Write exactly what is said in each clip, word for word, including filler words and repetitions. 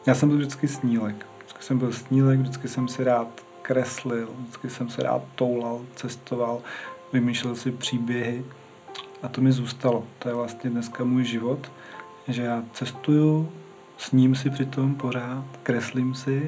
Já jsem byl vždycky snílek. Vždycky jsem byl snílek, vždycky jsem si rád kreslil, vždycky jsem si rád toulal, cestoval, vymýšlel si příběhy a to mi zůstalo. To je vlastně dneska můj život, že já cestuju, sním si přitom pořád, kreslím si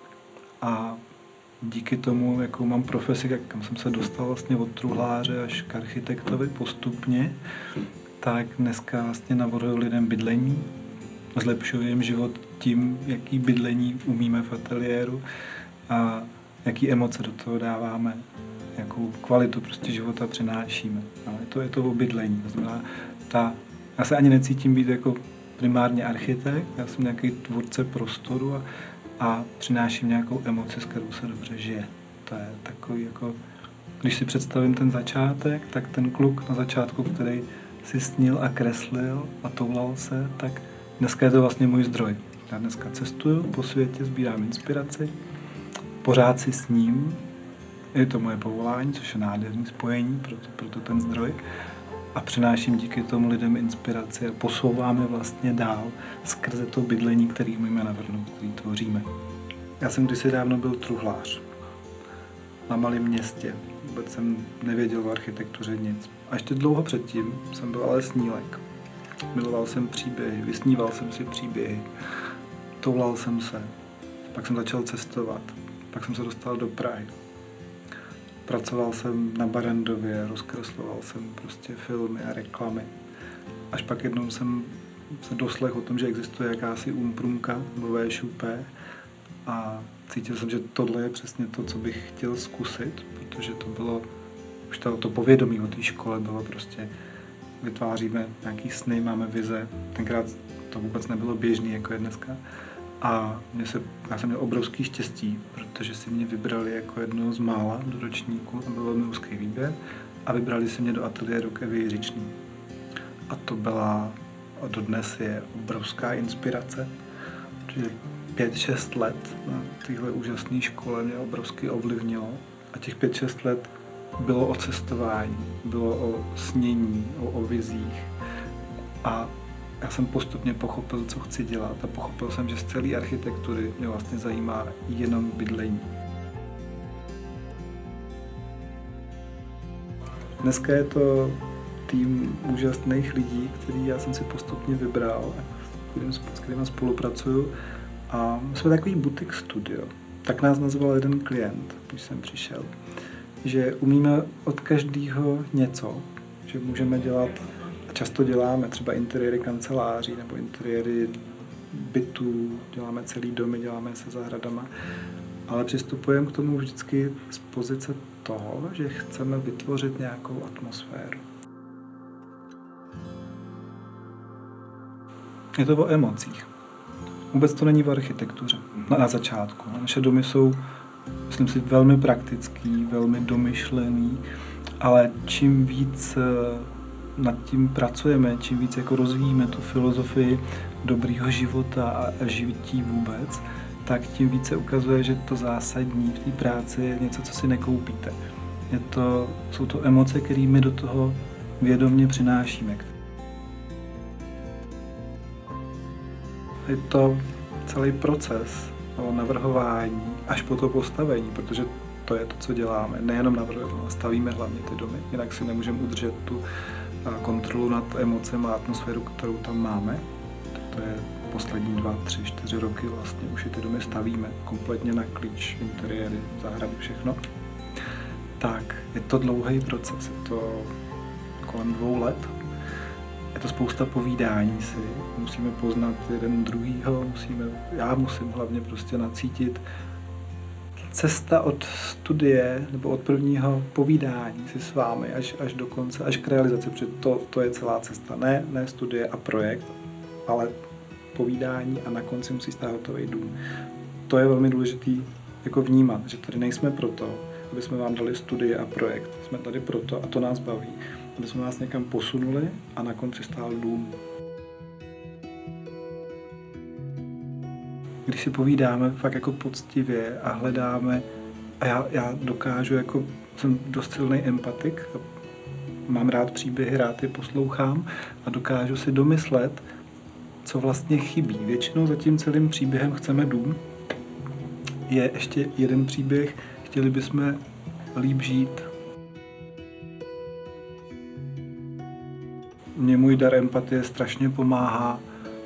a díky tomu, jakou mám profesi, kam jsem se dostal vlastně od truhláře až k architektovi postupně, tak dneska vlastně navrhuji lidem bydlení, zlepšuji jim život tím, jaký bydlení umíme v ateliéru a jaký emoce do toho dáváme, jakou kvalitu prostě života přinášíme. Ale to je to o bydlení. To znamená, ta, já se ani necítím být jako primárně architekt, já jsem nějaký tvůrce prostoru a, a přináším nějakou emoci, s kterou se dobře žije. To je takový jako, když si představím ten začátek, tak ten kluk na začátku, který si snil a kreslil a toulal se, tak dneska je to vlastně můj zdroj. Já dneska cestuju po světě, sbírám inspiraci, pořád si sním, je to moje povolání, což je nádherný spojení, proto, proto ten zdroj. A přináším díky tomu lidem inspiraci a posouváme vlastně dál skrze to bydlení, který umíme navrhnout, který tvoříme. Já jsem kdysi dávno byl truhlář na malém městě. Vůbec jsem nevěděl o architektuře nic. A ještě dlouho předtím jsem byl ale snílek. Miloval jsem příběhy, vysníval jsem si příběhy, toulal jsem se, pak jsem začal cestovat, pak jsem se dostal do Prahy. Pracoval jsem na Barrandově, rozkresloval jsem prostě filmy a reklamy. Až pak jednou jsem se doslechl o tom, že existuje jakási umprumka nebo V Š U P a cítil jsem, že tohle je přesně to, co bych chtěl zkusit, protože to bylo, už to, to povědomí o té škole bylo prostě, vytváříme nějaký sny, máme vize. Tenkrát to vůbec nebylo běžný, jako je dneska. A mě se, já jsem měl obrovský štěstí, protože si mě vybrali jako jednoho z mála do ročníku, to byl velmi úzký výběr, a vybrali si mě do ateliéru k Evě Jiřičný. A to byla, a dodnes je obrovská inspirace, protože pět šest let na téhle úžasné škole mě obrovsky ovlivnilo. A těch pět šest let bylo o cestování, bylo o snění, o, o vizích. A já jsem postupně pochopil, co chci dělat a pochopil jsem, že z celé architektury mě vlastně zajímá jenom bydlení. Dneska je to tým úžasných lidí, který já jsem si postupně vybral, s kterými spolupracuju. A jsme takový butik studio. Tak nás nazval jeden klient, když jsem přišel. Že umíme od každého něco, že můžeme dělat, a často děláme třeba interiéry kanceláří nebo interiéry bytů, děláme celý domy, děláme se zahradama, ale přistupujeme k tomu vždycky z pozice toho, že chceme vytvořit nějakou atmosféru. Je to o emocích. Vůbec to není o architektuře na, na začátku. Naše domy jsou, myslím si, velmi praktický, velmi domyšlený, ale čím víc nad tím pracujeme, čím víc jako rozvíjíme tu filozofii dobrýho života a žití vůbec, tak tím více ukazuje, že to zásadní v té práci je něco, co si nekoupíte. Je to, jsou to emoce, které my do toho vědomě přinášíme. Je to celý proces o navrhování až po to postavení, protože to je to, co děláme. Nejenom navrhujeme, stavíme hlavně ty domy, jinak si nemůžeme udržet tu kontrolu nad emocemi a atmosféru, kterou tam máme. To je poslední dva, tři, čtyři roky vlastně už ty domy stavíme kompletně na klíč, interiéry, zahrady, všechno. Tak je to dlouhý proces, je to kolem dvou let. Je to spousta povídání si, musíme poznat jeden druhýho, musíme, já musím hlavně prostě nacítit. Cesta od studie nebo od prvního povídání si s vámi až, až do konce, až k realizaci, protože to, to je celá cesta. Ne, ne studie a projekt, ale povídání a na konci musí stát hotový dům. To je velmi důležitý jako vnímat, že tady nejsme proto, aby jsme vám dali studie a projekt. Jsme tady proto a to nás baví, aby jsme nás někam posunuli a na konci stál dům. Když si povídáme fakt jako poctivě a hledáme, a já, já dokážu, jako jsem dost silný empatik, mám rád příběhy, rád je poslouchám a dokážu si domyslet, co vlastně chybí. Většinou za tím celým příběhem chceme dům. Je ještě jeden příběh, chtěli bychom líp žít. Mně můj dar empatie strašně pomáhá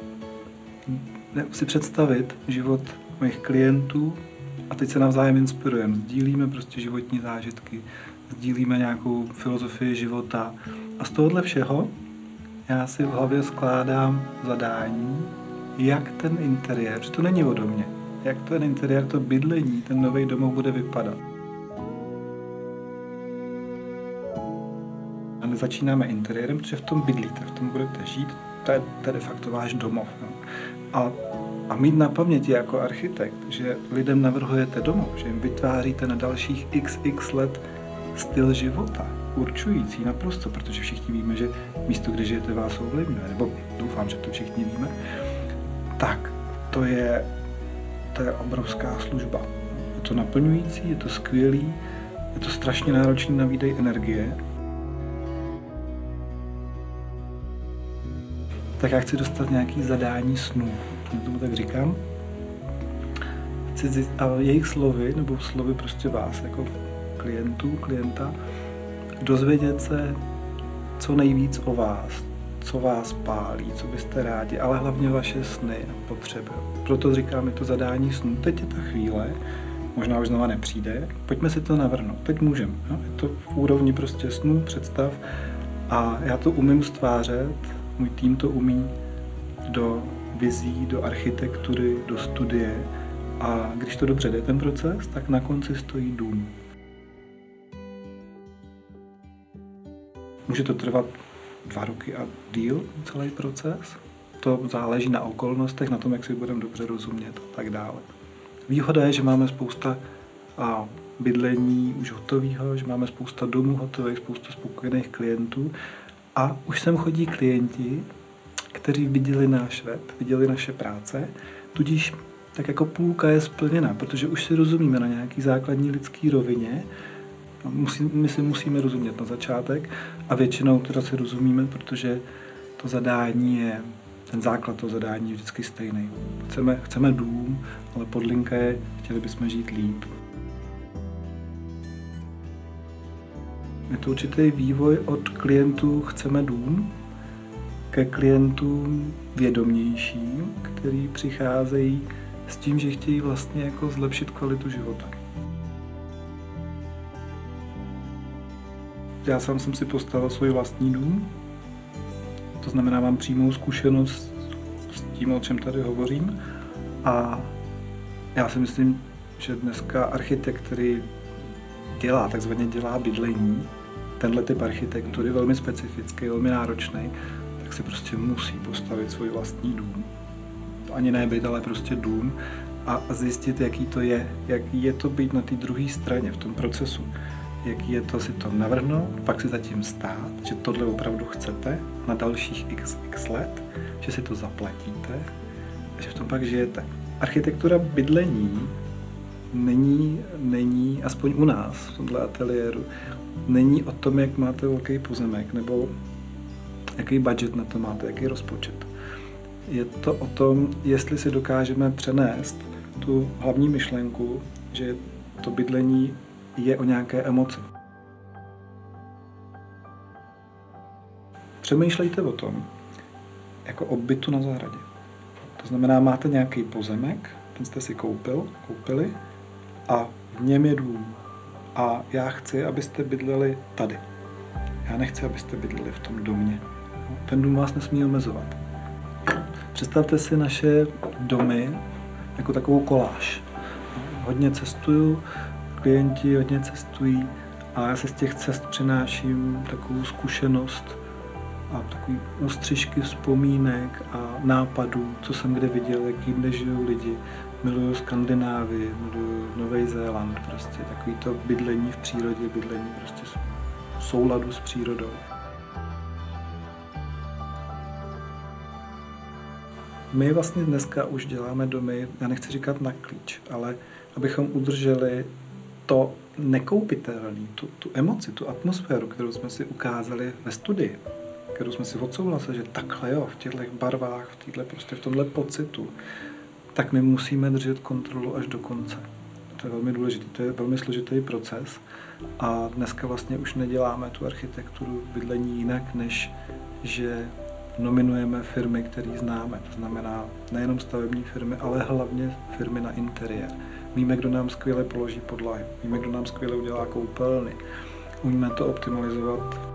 si představit život mých klientů a teď se navzájem inspirujeme. Sdílíme prostě životní zážitky, sdílíme nějakou filozofii života a z tohohle všeho já si v hlavě skládám zadání, jak ten interiér, že to není ode mě, jak ten interiér, to bydlení, ten nový domov bude vypadat. A nezačínáme interiérem, protože v tom bydlíte, v tom budete žít, to je, to je de facto váš domov. No. A, a mít na paměti jako architekt, že lidem navrhujete domov, že jim vytváříte na dalších x x let styl života, určující naprosto, protože všichni víme, že místo, kde žijete, vás ovlivňuje, nebo doufám, že to všichni víme, tak to je, to je obrovská služba. Je to naplňující, je to skvělý, je to strašně náročný na výdej energie. Tak já chci dostat nějaký zadání snů, tomu tak říkám. Chci zjist, a jejich slovy, nebo slovy prostě vás, jako klientů, klienta, dozvědět se co nejvíc o vás, co vás pálí, co byste rádi, ale hlavně vaše sny a potřeby. Proto říkám, je to zadání snů. Teď je ta chvíle, možná už znova nepřijde, pojďme si to navrhnout, teď můžeme. No? Je to v úrovni prostě snů, představ a já to umím stvářet, můj tým to umí do vizí, do architektury, do studie a když to dobře jde ten proces, tak na konci stojí dům. Může to trvat dva roky a díl, celý proces. To záleží na okolnostech, na tom, jak si budeme dobře rozumět a tak dále. Výhoda je, že máme spousta a, bydlení už hotového, že máme spousta domů hotových, spousta spokojených klientů a už sem chodí klienti, kteří viděli náš web, viděli naše práce, tudíž tak jako půlka je splněna, protože už si rozumíme na nějaký základní lidský rovině. Musí, my si musíme rozumět na začátek a většinou teda si rozumíme, protože to zadání je, ten základ toho zadání je vždycky stejný. Chceme, chceme dům, ale podlinka je, chtěli bychom žít líp. Je to určitý vývoj od klientů chceme dům ke klientům vědomějším, který přicházejí s tím, že chtějí vlastně jako zlepšit kvalitu života. Já sám jsem si postavil svůj vlastní dům, to znamená, mám přímou zkušenost s tím, o čem tady hovořím a já si myslím, že dneska architekt, který dělá, takzvaně dělá bydlení, tenhle typ architektury, velmi specifický, velmi náročný, tak si prostě musí postavit svůj vlastní dům. Ani ne byt, ale prostě dům a zjistit, jaký to je, jaký je to být na té druhé straně v tom procesu. Jaký je to si to navrhnout, pak si zatím stát, že tohle opravdu chcete na dalších x x let, že si to zaplatíte a že v tom pak žijete. Architektura bydlení není, není, aspoň u nás v tomhle ateliéru, není o tom, jak máte velký pozemek nebo jaký budget na to máte, jaký rozpočet. Je to o tom, jestli si dokážeme přenést tu hlavní myšlenku, že to bydlení je o nějaké emoci. Přemýšlejte o tom, jako o bytu na zahradě. To znamená, máte nějaký pozemek, ten jste si koupil, koupili a v něm je dům. A já chci, abyste bydleli tady. Já nechci, abyste bydleli v tom domě. Ten dům vás nesmí omezovat. Představte si naše domy jako takovou koláž. Hodně cestuju, klienti hodně cestují a já se z těch cest přináším takovou zkušenost a takový ústřižky vzpomínek a nápadů, co jsem kde viděl, jak jinde žijou lidi. Miluju Skandinávii, miluju Nový Zéland, prostě takový to bydlení v přírodě, bydlení prostě v souladu s přírodou. My vlastně dneska už děláme domy, já nechci říkat na klíč, ale abychom udrželi to nekoupitelné, tu, tu emoci, tu atmosféru, kterou jsme si ukázali ve studii. kterou jsme si odsouhlasili, že takhle jo, v těchto barvách, v téhle prostě v tomhle pocitu, tak my musíme držet kontrolu až do konce. To je velmi důležité, to je velmi složitý proces a dneska vlastně už neděláme tu architekturu bydlení jinak, než že nominujeme firmy, které známe. To znamená nejenom stavební firmy, ale hlavně firmy na interiér. Víme, kdo nám skvěle položí podlahy, víme, kdo nám skvěle udělá koupelny. Umíme to optimalizovat